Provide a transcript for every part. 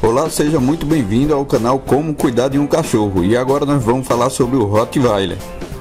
Olá, seja muito bem-vindo ao canal Como Cuidar de um Cachorro. E agora nós vamos falar sobre o Rottweiler.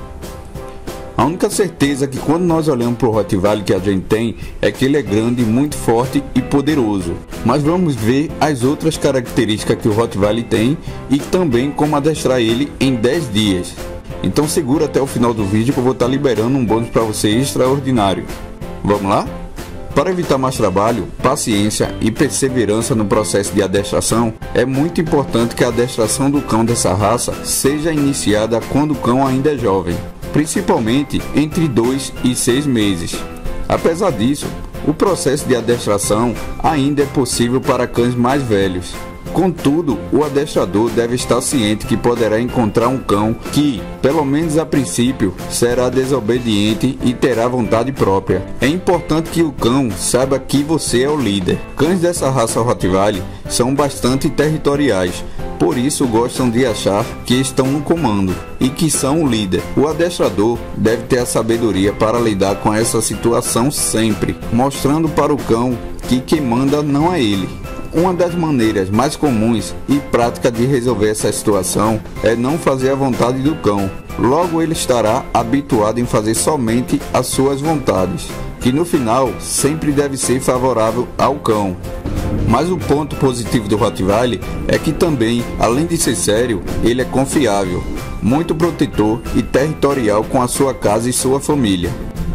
A única certeza que quando nós olhamos para o Rottweiler que a gente tem é que ele é grande, muito forte e poderoso. Mas vamos ver as outras características que o Rottweiler tem e também como adestrar ele em 10 dias. Então segura até o final do vídeo que eu vou estar liberando um bônus para você extraordinário. Vamos lá? Para evitar mais trabalho, paciência e perseverança no processo de adestração, é muito importante que a adestração do cão dessa raça seja iniciada quando o cão ainda é jovem, principalmente entre 2 e 6 meses. Apesar disso, o processo de adestração ainda é possível para cães mais velhos. Contudo, o adestrador deve estar ciente que poderá encontrar um cão que, pelo menos a princípio, será desobediente e terá vontade própria. É importante que o cão saiba que você é o líder. Cães dessa raça Rottweiler são bastante territoriais, por isso gostam de achar que estão no comando e que são o líder. O adestrador deve ter a sabedoria para lidar com essa situação sempre, mostrando para o cão que quem manda não é ele. Uma das maneiras mais comuns e práticas de resolver essa situação é não fazer a vontade do cão. Logo ele estará habituado em fazer somente as suas vontades, que no final sempre deve ser favorável ao cão. Mas o ponto positivo do Rottweiler é que também, além de ser sério, ele é confiável, muito protetor e territorial com a sua casa e sua família.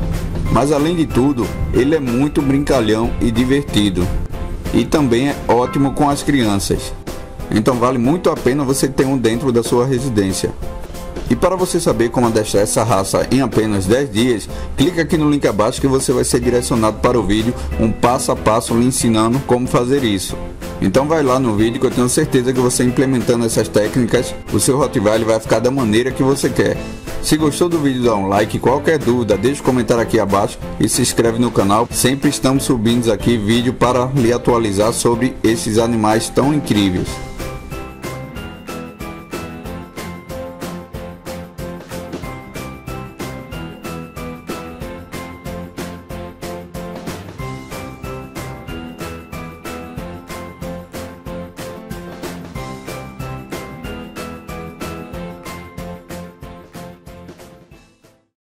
Mas além de tudo, ele é muito brincalhão e divertido. E também é ótimo com as crianças. Então vale muito a pena você ter um dentro da sua residência. E para você saber como adestrar essa raça em apenas 10 dias, clica aqui no link abaixo que você vai ser direcionado para o vídeo, um passo a passo lhe ensinando como fazer isso. Então vai lá no vídeo que eu tenho certeza que você implementando essas técnicas, o seu Rottweiler vai ficar da maneira que você quer. Se gostou do vídeo, dá um like, qualquer dúvida deixa um comentário aqui abaixo e se inscreve no canal. Sempre estamos subindo aqui vídeo para lhe atualizar sobre esses animais tão incríveis.